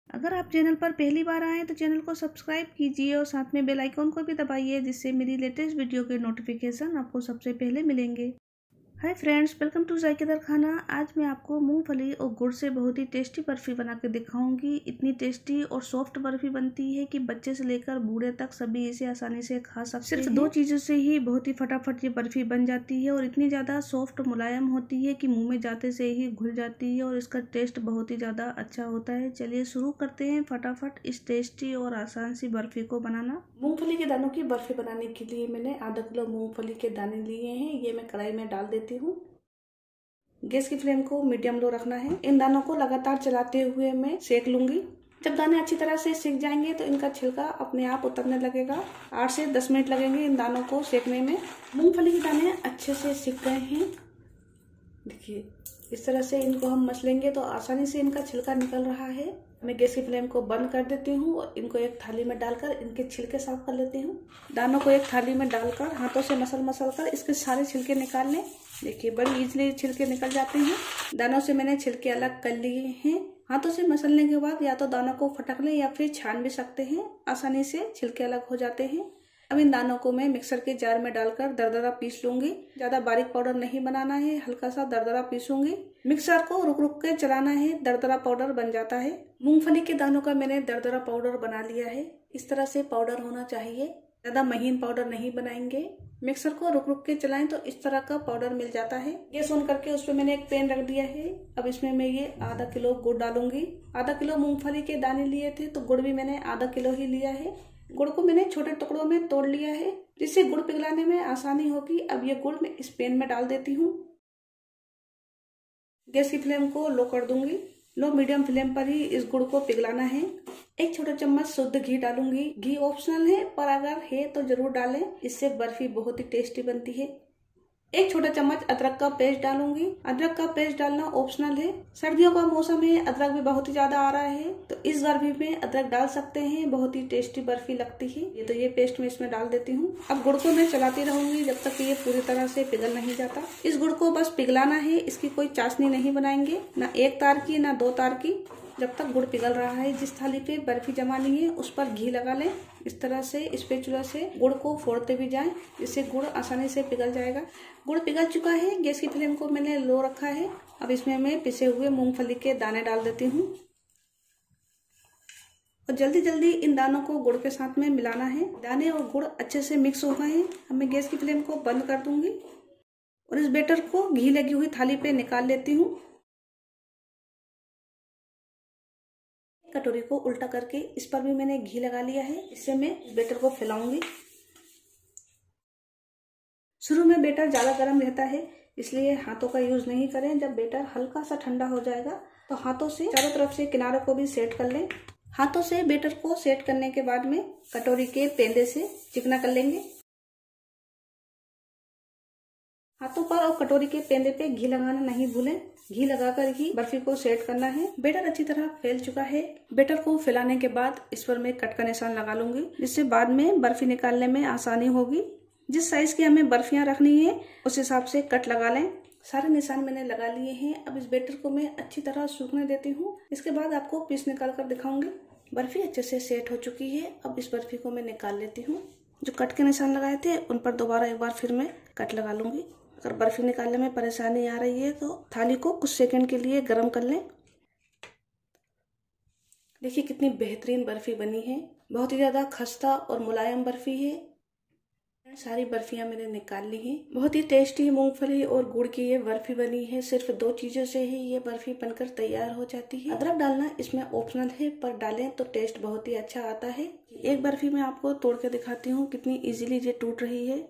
अगर आप चैनल पर पहली बार आए तो चैनल को सब्सक्राइब कीजिए और साथ में बेल आइकॉन को भी दबाइए, जिससे मेरी लेटेस्ट वीडियो के नोटिफिकेशन आपको सबसे पहले मिलेंगे। हाय फ्रेंड्स, वेलकम टू जायकेदार खाना। आज मैं आपको मूंगफली और गुड़ से बहुत ही टेस्टी बर्फ़ी बना के दिखाऊंगी। इतनी टेस्टी और सॉफ्ट बर्फ़ी बनती है कि बच्चे से लेकर बूढ़े तक सभी इसे आसानी से खा सकते हैं। सिर्फ 2 चीज़ों से ही बहुत ही फटाफट ये बर्फ़ी बन जाती है और इतनी ज़्यादा सॉफ्ट मुलायम होती है कि मुँह में जाते से ही घुल जाती है और इसका टेस्ट बहुत ही ज़्यादा अच्छा होता है। चलिए शुरू करते हैं फटाफट इस टेस्टी और आसान सी बर्फ़ी को बनाना। मूंगफली के दानों की बर्फ़ी बनाने के लिए मैंने आधा किलो मूंगफली के दाने लिए हैं। ये मैं कढ़ाई में डाल देती हूँ। गैस की फ्लेम को मीडियम लो रखना है। इन दानों को लगातार चलाते हुए मैं सेक लूंगी। जब दाने अच्छी तरह से सिक जाएंगे तो इनका छिलका अपने आप उतरने लगेगा। 8 से 10 मिनट लगेंगे इन दानों को सेकने में। मूंगफली के दाने अच्छे से सिक गए हैं। देखिए इस तरह से इनको हम मसलेंगे तो आसानी से इनका छिलका निकल रहा है। मैं गैस की फ्लेम को बंद कर देती हूँ और इनको एक थाली में डालकर इनके छिलके साफ कर लेती हूँ। दानों को एक थाली में डालकर हाथों से मसल कर इसके सारे छिलके निकाल लें। देखिए बड़ी इजीली छिलके निकल जाते हैं। दानों से मैंने छिलके अलग कर लिए हैं। हाथों से मसलने के बाद या तो दानों को फटक लें या फिर छान भी सकते हैं। आसानी से छिलके अलग हो जाते हैं। अब इन दानों को मैं मिक्सर के जार में डालकर दरदरा पीस लूंगी। ज्यादा बारीक पाउडर नहीं बनाना है, हल्का सा दरदरा पीसूंगी। मिक्सर को रुक रुक के चलाना है, दरदरा पाउडर बन जाता है। मूंगफली के दानों का मैंने दरदरा पाउडर बना लिया है। इस तरह से पाउडर होना चाहिए, ज्यादा महीन पाउडर नहीं बनाएंगे। मिक्सर को रुक रुक के चलाएं तो इस तरह का पाउडर मिल जाता है। गैस ऑन करके उसमें मैंने एक पैन रख दिया है। अब इसमें मैं ये आधा किलो गुड़ डालूंगी। आधा किलो मूंगफली के दाने लिए थे तो गुड़ भी मैंने आधा किलो ही लिया है। गुड़ को मैंने छोटे टुकड़ों में तोड़ लिया है, जिससे गुड़ पिघलाने में आसानी होगी। अब ये गुड़ मैं इस पैन में डाल देती हूँ। गैस की फ्लेम को लो कर दूंगी। लो मीडियम फ्लेम पर ही इस गुड़ को पिघलाना है। 1 छोटा चम्मच शुद्ध घी डालूंगी। घी ऑप्शनल है, पर अगर है तो जरूर डालें, इससे बर्फी बहुत ही टेस्टी बनती है। 1 छोटा चम्मच अदरक का पेस्ट डालूंगी। अदरक का पेस्ट डालना ऑप्शनल है। सर्दियों का मौसम है, अदरक भी बहुत ही ज्यादा आ रहा है, तो इस बर्फी में अदरक डाल सकते हैं। बहुत ही टेस्टी बर्फी लगती है ये। तो ये पेस्ट मैं इसमें डाल देती हूँ। अब गुड़ को मैं चलाती रहूंगी जब तक ये पूरी तरह से पिघल नहीं जाता। इस गुड़ को बस पिघलाना है, इसकी कोई चाशनी नहीं बनाएंगे, ना 1 तार की ना 2 तार की। जब तक गुड़ पिघल रहा है, जिस थाली पे बर्फी जमानी है उस पर घी लगा लें। इस तरह से स्पैचुला से गुड़ को फोड़ते भी जाएं, इससे गुड़ आसानी से पिघल जाएगा। गुड़ पिघल चुका है। गैस की फ्लेम को मैंने लो रखा है। अब इसमें मैं पिसे हुए मूंगफली के दाने डाल देती हूँ और जल्दी जल्दी इन दानों को गुड़ के साथ में मिलाना है। दाने और गुड़ अच्छे से मिक्स हो गए हैं। अब मैं गैस की फ्लेम को बंद कर दूंगी और इस बैटर को घी लगी हुई थाली पे निकाल लेती हूँ। कटोरी को उल्टा करके इस पर भी मैंने घी लगा लिया है। इससे मैं बैटर को फैलाऊंगी। शुरू में बैटर ज्यादा गर्म रहता है, इसलिए हाथों का यूज नहीं करें। जब बैटर हल्का सा ठंडा हो जाएगा तो हाथों से चारों तरफ से किनारों को भी सेट कर लें। हाथों से बैटर को सेट करने के बाद में कटोरी के पेंदे से चिकना कर लेंगे। हाथों पर और कटोरी के पेंदे पे घी लगाना नहीं भूलें। घी लगाकर ही बर्फी को सेट करना है। बैटर अच्छी तरह फैल चुका है। बैटर को फैलाने के बाद इस पर मैं कट का निशान लगा लूंगी, जिससे बाद में बर्फी निकालने में आसानी होगी। जिस साइज की हमें बर्फियां रखनी है उस हिसाब से कट लगा लें। सारे निशान मैंने लगा लिए हैं। अब इस बैटर को मैं अच्छी तरह सूखने देती हूँ। इसके बाद आपको पीस निकाल कर दिखाऊंगी। बर्फी अच्छे से सेट हो चुकी है। अब इस बर्फी को मैं निकाल लेती हूँ। जो कट के निशान लगाए थे उन पर दोबारा एक बार फिर मैं कट लगा लूंगी। अगर बर्फी निकालने में परेशानी आ रही है तो थाली को कुछ सेकंड के लिए गर्म कर लें। देखिए कितनी बेहतरीन बर्फी बनी है। बहुत ही ज्यादा खस्ता और मुलायम बर्फी है। सारी बर्फियां मैंने निकाल ली हैं। बहुत ही टेस्टी मूंगफली और गुड़ की ये बर्फी बनी है। सिर्फ 2 चीजों से ही ये बर्फी बनकर तैयार हो जाती है। अदरक डालना इसमें ऑप्शनल है, पर डालें तो टेस्ट बहुत ही अच्छा आता है। एक बर्फी मैं आपको तोड़ के दिखाती हूँ कितनी इजीली ये टूट रही है।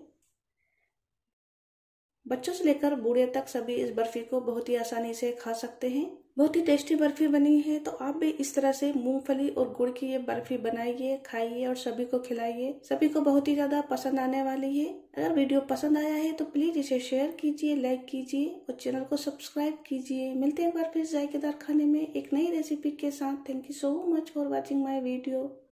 बच्चों से लेकर बूढ़े तक सभी इस बर्फी को बहुत ही आसानी से खा सकते हैं। बहुत ही टेस्टी बर्फी बनी है। तो आप भी इस तरह से मूंगफली और गुड़ की ये बर्फी बनाइए, खाइए और सभी को खिलाइए। सभी को बहुत ही ज्यादा पसंद आने वाली है। अगर वीडियो पसंद आया है तो प्लीज इसे शेयर कीजिए, लाइक कीजिए और चैनल को सब्सक्राइब कीजिए। मिलते हैं एक बार फिर जायकेदार खाने में एक नई रेसिपी के साथ। Thank you so much for watching my video.